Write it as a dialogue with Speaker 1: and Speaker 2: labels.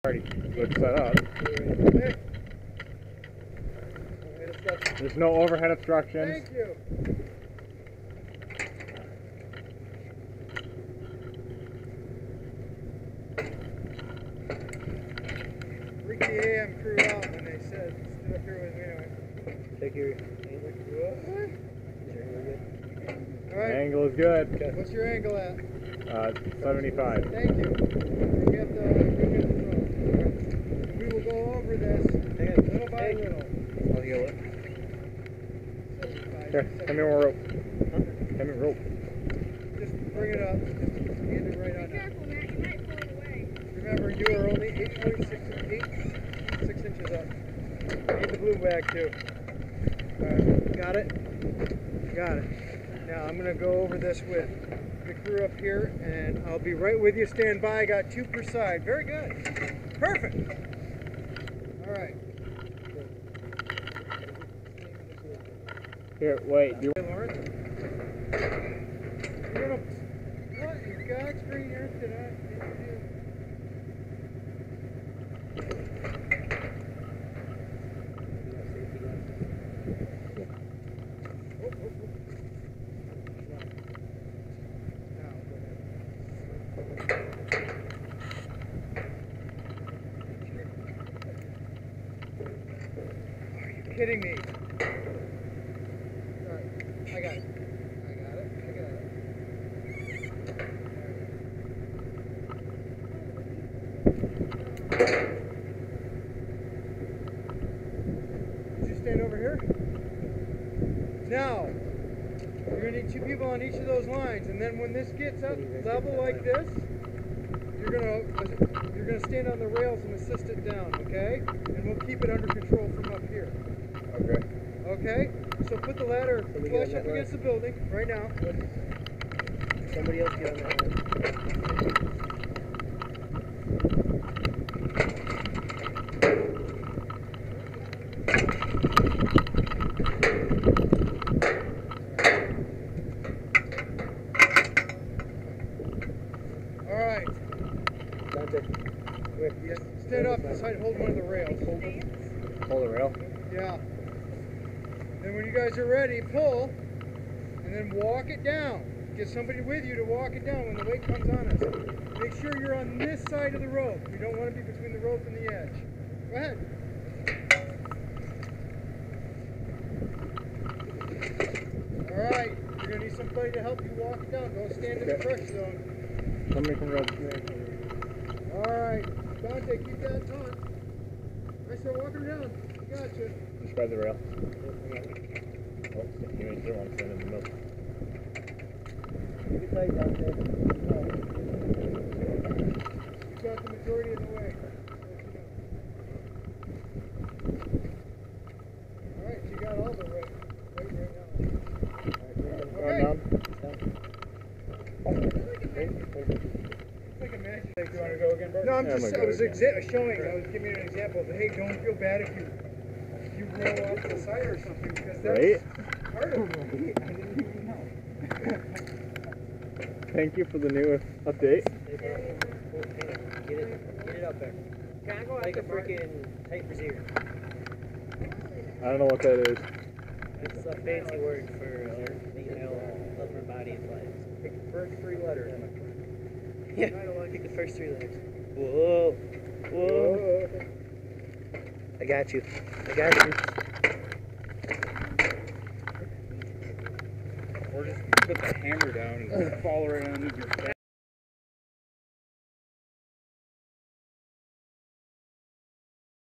Speaker 1: Already looks set up. There's no overhead obstructions.
Speaker 2: Thank you. Freaked the AM crew out when they said stood up here with me anyway.
Speaker 3: Check your angle.
Speaker 2: What?
Speaker 3: Is your angle good?
Speaker 2: All right.
Speaker 1: Angle is good.
Speaker 3: Okay.
Speaker 2: What's your angle at?
Speaker 1: 75.
Speaker 2: Thank you. Go get the drone. We will go over this little by little.
Speaker 3: I'll yell it.
Speaker 1: Here, come here, rope. Huh? Come here, rope.
Speaker 2: Just bring it up. Just hand it right on.
Speaker 4: Be careful, Matt. You might pull it away.
Speaker 2: Remember, you are only 8.6 inches up. Need the blue bag too. Alright, got it? Got it. Now I'm going to go over this with the crew up here, and I'll be right with you. Stand by. I got 2 per side. Very good. Perfect. Alright.
Speaker 1: Here, wait. Do you...
Speaker 2: Hey, Lawrence. You're gonna... What? You got screen here today? Are you kidding me? Alright, I got it. Did you stand over here? Now, you're going to need 2 people on each of those lines, and then when this gets up level like this, you're going to stand on the rails and assist it down, okay? And we'll keep it under control from up here.
Speaker 1: Okay.
Speaker 2: Okay? So put the ladder flush up against the building right now.
Speaker 3: Somebody else get on that one.
Speaker 2: Alright.
Speaker 3: Yes.
Speaker 2: Stand off to the side, hold one of the rails.
Speaker 1: Hold the rail.
Speaker 2: Yeah. Then when you guys are ready, pull, and then walk it down. Get somebody with you to walk it down when the weight comes on us. Make sure you're on this side of the rope. You don't want to be between the rope and the edge. Go ahead. Alright, you're going to need somebody to help you walk it down. Don't stand in the crush zone.
Speaker 1: Somebody can grab the...
Speaker 2: Alright, Dante, keep that taut. I start walking down. I got you.
Speaker 1: Just grab the rail. Oh, you don't want to stand in the middle.
Speaker 3: Keep it tight down there.
Speaker 2: You got the majority of the way. Alright, you got all the weight. Right now.
Speaker 1: Going down.
Speaker 2: Like a magic.
Speaker 1: You want to go again, Bert?
Speaker 2: No, I was giving you an example of, hey, don't feel bad if you roll off the side or something, because that's part of it. I didn't even know.
Speaker 1: Thank you for the new update.
Speaker 3: Get it up there. Like a freaking type receiver.
Speaker 1: I don't know what that is.
Speaker 3: It's a fancy word for the upper body of flags.
Speaker 2: Pick the first 3 letters.
Speaker 3: Yeah, pick the first 3 letters. Whoa. Whoa. I got you.
Speaker 1: Or just put the hammer down and fall right underneath your face.